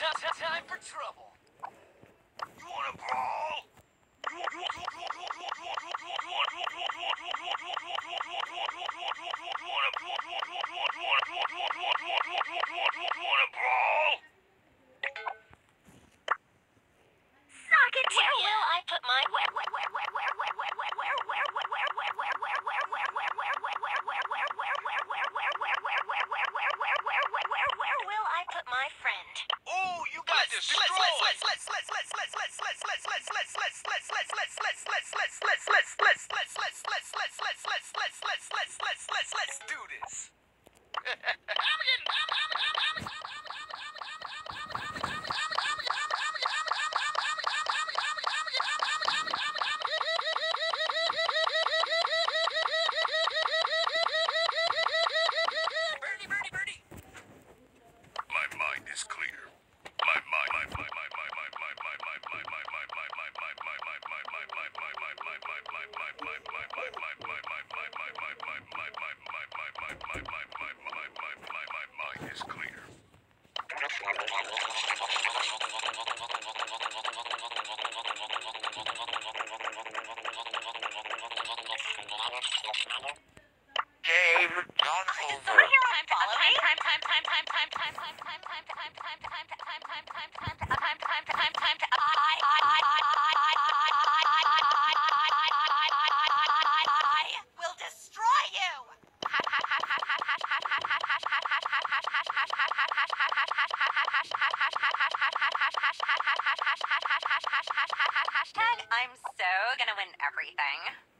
Time for trouble. You wanna brawl? Where will I put my friend? Oh, you got destroyed. Let's do this. Birdie. My mind is clear. Game not over. Will destroy you. I'm so gonna win everything.